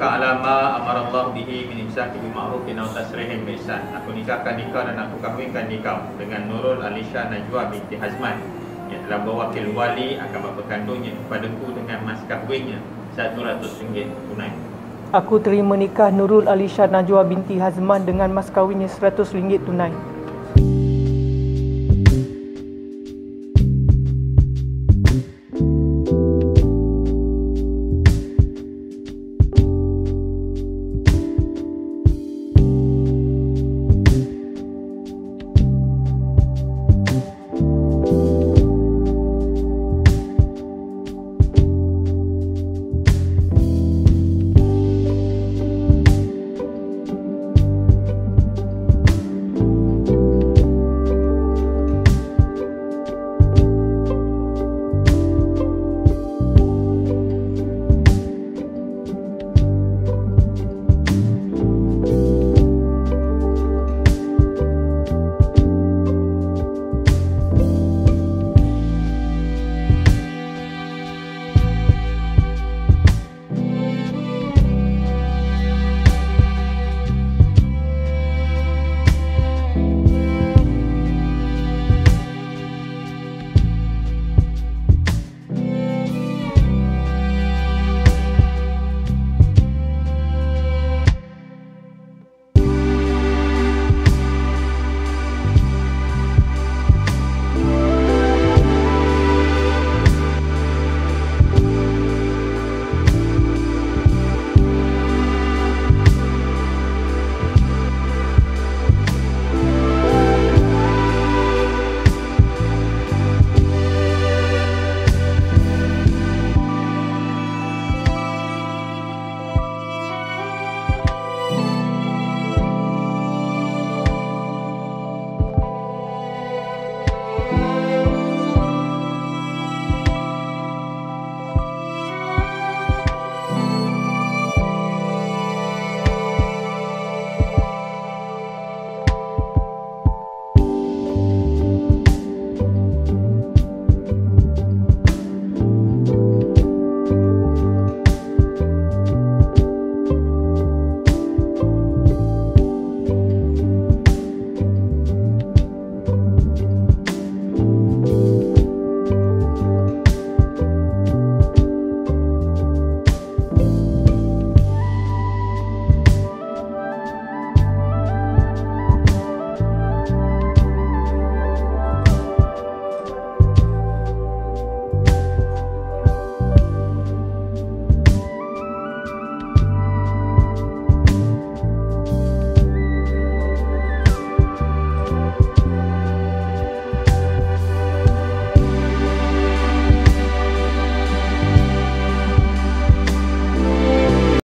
Adulluka ala ma amarallahu bihi min imsaki bi ma'rufin aw tasrihim bi ihsan. Aku nikahkan nikah dan aku kahwinkan nikah dengan Nurul Alisha Najwa binti Hazman yang telah berwakil wali akan bapa kandungnya kepadaku dengan mas kahwinnya RM100 tunai. Aku terima nikah Nurul Alisha Najwa binti Hazman dengan mas kahwinnya RM100 tunai.